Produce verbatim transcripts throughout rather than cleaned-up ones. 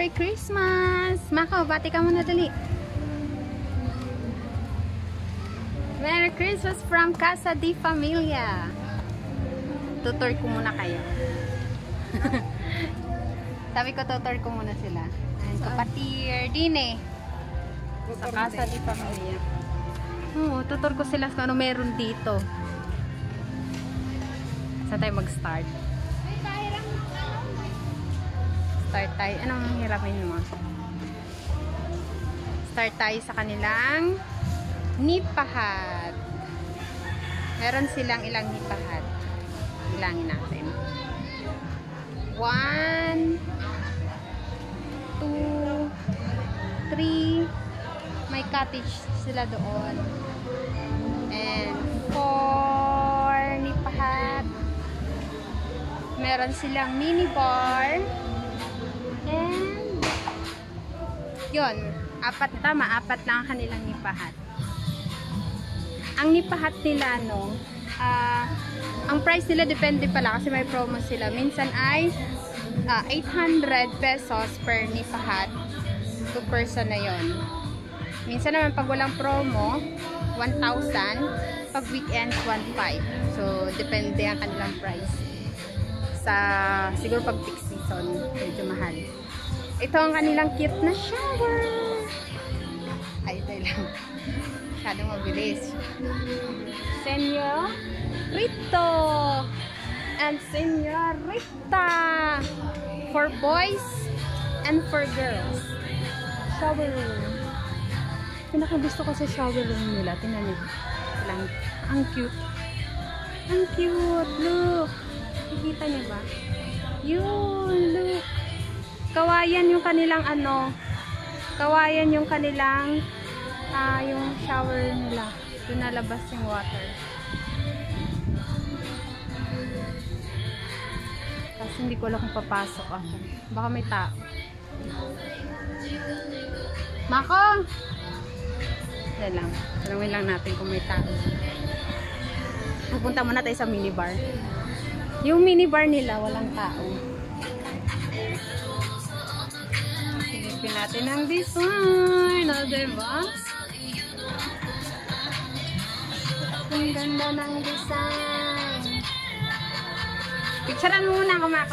Merry Christmas! Mako, bati ka muna dali. Merry Christmas from Casa di Familia. Tutor ko muna kayo. Sabi ko, tutor ko muna sila. Ayan, kapatir. Dine. Sa Casa di Familia. Oo, tutor ko sila kung ano meron dito. Saan tayo mag-start? Start tayo. Anong hiramin mo? Start tayo sa kanilang nipahat. Meron silang ilang nipahat. Ilangin natin. One, two, three. May cottage sila doon. And four nipahat. Meron silang mini bar. And yun, apat tama, apat lang ang kanilang nipahat. Ang nipahat nila, no, uh, ang price nila depende pala kasi may promo sila. Minsan ay uh, eight hundred pesos per nipahat. two person na yon. Minsan naman pag walang promo, one thousand. Pag weekends, one thousand five hundred. So, depende ang kanilang price. Sa, siguro pag peak season, medyo mahal. Ito ang kanilang cute na shower. Ay, ito lang. Masyadong mabilis. Senyorito and senyorita for boys and for girls. Shower room. Pinaka gusto ko sa shower room nila. Tingnan niyo. Lang. Ang cute. Ang cute. Look. Nakikita niyo ba? Yun. Look. Kawayan yung kanilang ano. Kawayan yung kanilang ah, uh, yung shower nila. Pinalabas yung water. Kasi hindi ko alam kung papasok ako. Baka may tao. Mako! Yan lang. Tanungin lang natin kung may tao. Pupunta muna tayo sa minibar. Yung minibar nila, walang tao. Silipin natin ang design. O, diba? Ang ganda ng design. Picturean mo muna ako, Mako.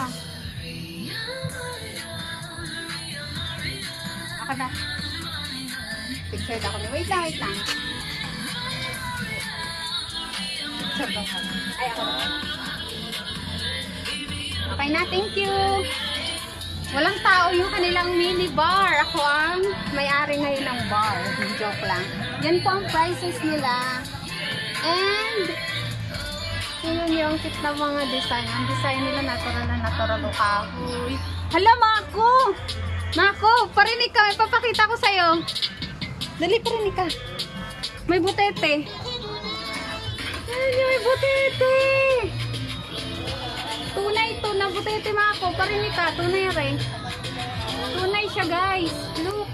Ako ba? Picture ako. Wait lang, wait lang. Picture ba ako? Ay, ako. Okay na, thank you. Walang tao yung kanilang mini bar. Ako ang may-ari ngayon ng bar. Joke lang. Yan po ang prices nila. And, yun yung cute na mga design. Ang design nila natural na natural o kahoy. Hala, Mako! Mako, parinig ka. May papakita ko sa'yo. Dali, parinig ka. May butete. Ay, may butete. Tunay to na butete, Mako. Parinig ka. Tunay rin. Tunay siya, guys. Look.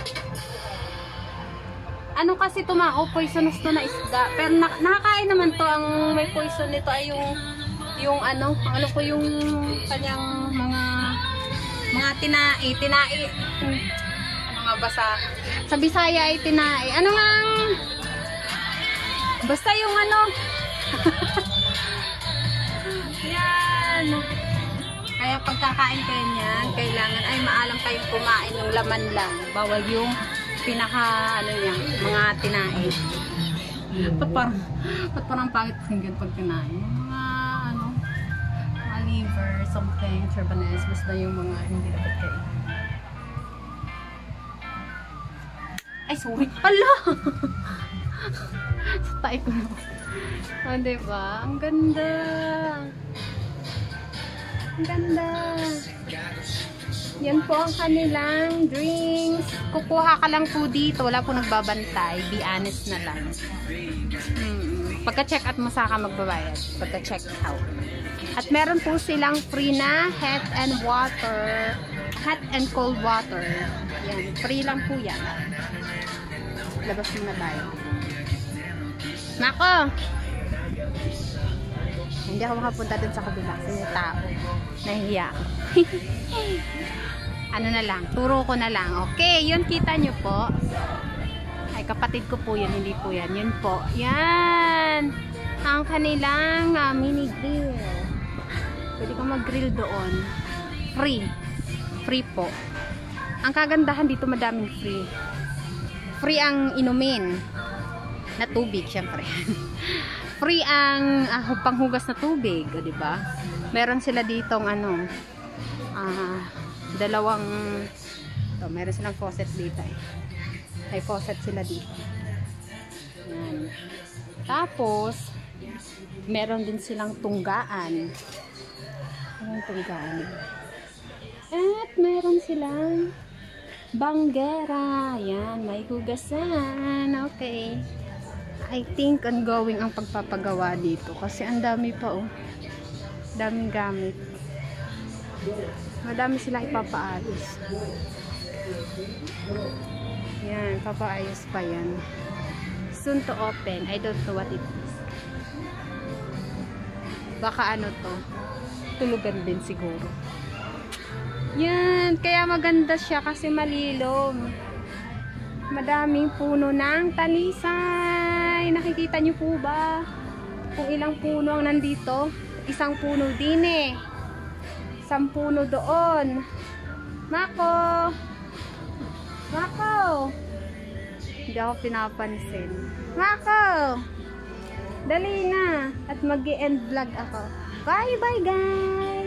Ano kasi ito, Mako? Poisonous to na isda. Pero na nakakain naman to. Ang may poison nito ay yung yung ano, ano ko yung kanyang mga mga tinai, tinai. Ano nga ba sa sa Bisaya ay tinai. Ano nga? Basta yung ano. Yan. Kaya pagkakain kayo niyan, kailangan ay maalam kayong kumain ng laman lang. Bawal yung pinaka ano niya, mga tinai. Ba't parang, ba't parang pangit pakinggan pag kinain? Mga ano, mga liver, something, turbanes, basta yung mga hindi dapat kain. Ay, sorry. Ala! Sa tayo ko na. O, oh, diba? Ang ganda. Ang ganda. Yan po ang kanilang drinks. Kukuha ka lang po dito. Wala po nagbabantay. Be honest na lang. Hmm. Pagka-check out mo saka magbabayad. Pagka-check out. At meron po silang free na hot and water. Hot and cold water. Yan. Free lang po yan. Labas muna tayo. Mako! Hindi ako makapunta dun sa kabila kasi may tao. Nahihiya ako. ano na lang, turo ko na lang. Okay, yun kita nyo po. Ay, kapatid ko po yun, hindi po yan. Yun po. Yan! Ang kanilang uh, mini grill. Pwede kang mag-grill doon. Free. Free po. Ang kagandahan dito, madaming free. Free ang inumin na tubig, syempre. Free ang uh, panghugas na tubig, o, diba? Meron sila ditong ano, uh, dalawang, to, meron silang faucet dito eh. May faucet sila dito. Yan. Tapos, meron din silang tunggaan. Anong tunggaan? At meron silang banggera. Yan, may hugasan. Okay. I think ongoing ang pagpapagawa dito. Kasi ang dami pa oh. Daming gamit. Madami sila ipapaalis. Yan, papaayos pa yan. Soon to open. I don't know what it is. Baka ano to. Tulugan din siguro. Yan, kaya maganda siya kasi malilom. Madaming puno ng talisay. Nakikita niyo po ba kung ilang puno ang nandito? Isang puno din eh. Isang puno doon. Mako! Mako! Hindi ako pinapansin. Mako! Dali na! At mag-e-end vlog ako. Bye bye guys!